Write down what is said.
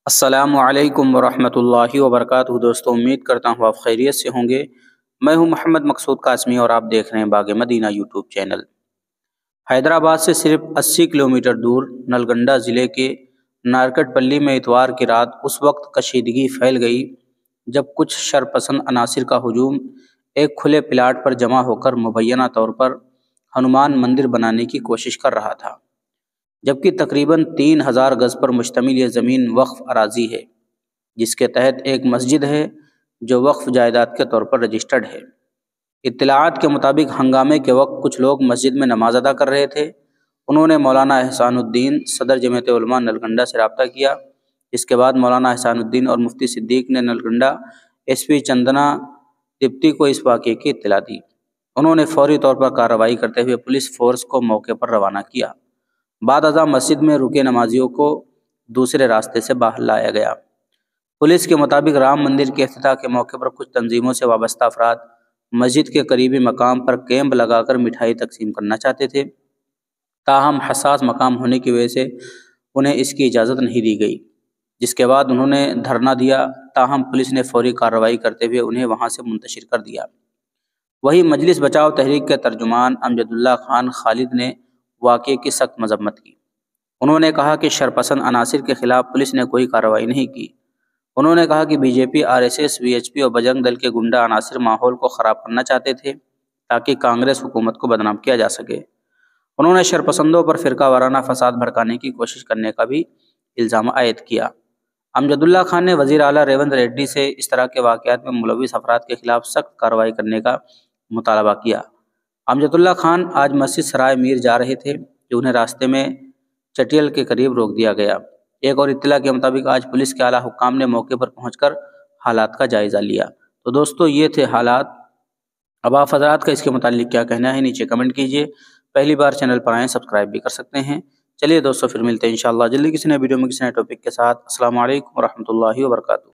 السلام علیکم ورحمۃ اللہ وبرکاتہ دوستوں، امید کرتا ہوں آپ خیریت سے ہوں گے۔ میں ہوں محمد مقصود قاسمی اور آپ دیکھ رہے ہیں باغ مدینہ یوٹیوب چینل۔ حیدرآباد سے صرف 80 کلومیٹر دور نلگنڈہ ضلع کے نارکٹ پلی میں اتوار کی رات اس وقت کشیدگی پھیل گئی جب کچھ شرپسند عناصر کا ہجوم ایک کھلے پلاٹ پر جمع ہو کر مبینہ طور پر ہنومان مندر بنانے کی کوشش کر رہا تھا، جبکہ تقریباً 3000 گز پر مشتمل یہ زمین وقف اراضی ہے، جس کے تحت ایک مسجد ہے جو وقف جائیداد کے طور پر رجسٹرڈ ہے۔ اطلاعات کے مطابق ہنگامے کے وقت کچھ لوگ مسجد میں نماز ادا کر رہے تھے۔ انہوں نے مولانا احسان الدین صدر جمعیت علماء نلگنڈہ سے رابطہ کیا۔ اس کے بعد مولانا احسان الدین اور مفتی صدیق نے نلگنڈہ ایس پی چندنا تپتی کو اس واقعے کی اطلاع دی۔ انہوں نے فوری طور پر کارروائی کرتے ہوئے پولیس فورس کو موقع پر روانہ کیا۔ بعد ازاں مسجد میں رکے نمازیوں کو دوسرے راستے سے باہر لایا گیا۔ پولیس کے مطابق رام مندر کے افتتاح کے موقع پر کچھ تنظیموں سے وابستہ افراد مسجد کے قریبی مقام پر کیمپ لگا کر مٹھائی تقسیم کرنا چاہتے تھے، تاہم حساس مقام ہونے کی وجہ سے انہیں اس کی اجازت نہیں دی گئی، جس کے بعد انہوں نے دھرنا دیا، تاہم پولیس نے فوری کارروائی کرتے ہوئے انہیں وہاں سے منتشر کر دیا۔ وہیں مجلس بچاؤ تحریک کے ترجمان امجد اللہ خان خالد نے واقعے کی سخت مذمت کی۔ انہوں نے کہا کہ شرپسند عناصر کے خلاف پولیس نے کوئی کارروائی نہیں کی۔ انہوں نے کہا کہ B J P, RSS، VHP اور بجرنگ دل کے گنڈا عناصر ماحول کو خراب کرنا چاہتے تھے تاکہ کانگریس حکومت کو بدنام کیا جا سکے۔ انہوں نے شرپسندوں پر فرقہ وارانہ فساد بھڑکانے کی کوشش کرنے کا بھی الزام عائد کیا۔ امجد اللہ خان نے وزیر اعلیٰ ریونت ریڈی سے اس طرح کے واقعات میں ملوث افراد کے خلاف سخت کارروائی کرنے کا مطالبہ کیا۔ امجد اللہ خان آج مسجد سرائے میر جا رہے تھے کہ انہیں راستے میں چٹیل کے قریب روک دیا گیا۔ ایک اور اطلاع کے مطابق آج پولیس کے اعلیٰ حکام نے موقع پر پہنچ کر حالات کا جائزہ لیا۔ تو دوستو، یہ تھے حالات۔ اب آپ حضرات کا اس کے متعلق کیا کہنا ہے، نیچے کمنٹ کیجئے۔ پہلی بار چینل پر آئیں، سبسکرائب بھی کر سکتے ہیں۔ چلیے دوستو، پھر ملتے ہیں انشاءاللہ جلدی کسی نئے ویڈیو میں کسی نئے ٹاپک کے ساتھ۔ السلام علیکم ورحمۃ اللہ وبرکاتہ۔